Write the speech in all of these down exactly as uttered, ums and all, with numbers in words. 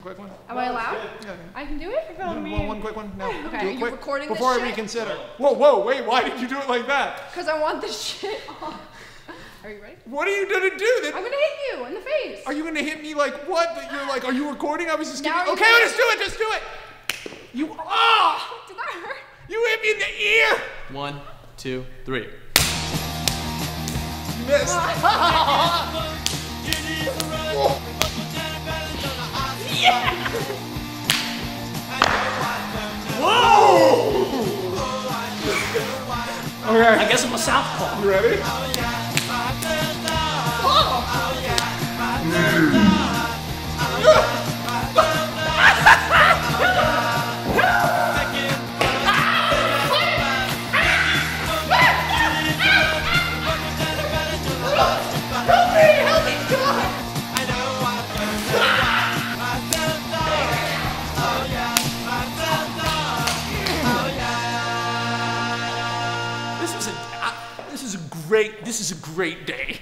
Quick one. Am I allowed? Yeah. I can do it? One, one, one quick one. No. Okay, Do are it you quick recording before this I shit? reconsider. Whoa, whoa, wait! Why did you do it like that? Because I want this shit off. Are you ready? What are you gonna do? That I'm gonna hit you in the face. Are you gonna hit me like what? That you're like? Are you recording? I was just Now kidding. are you Okay, gonna- let's do it. Just do it. You ah! Did that hurt? You hit me in the ear. One, two, three. You missed. Yeah! Whoa! Okay. I guess I'm a southpaw. You ready? Help me! Help me! Come on! This was a. Uh, this is a great. This is a great day.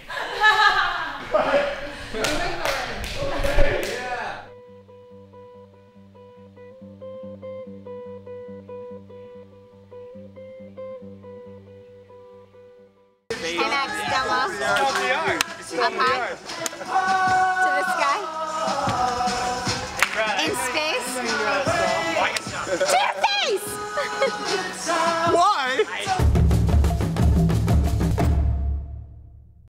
Hey Max, down low. It's the art. It's Up high. To the sky. In space. To your face! Why?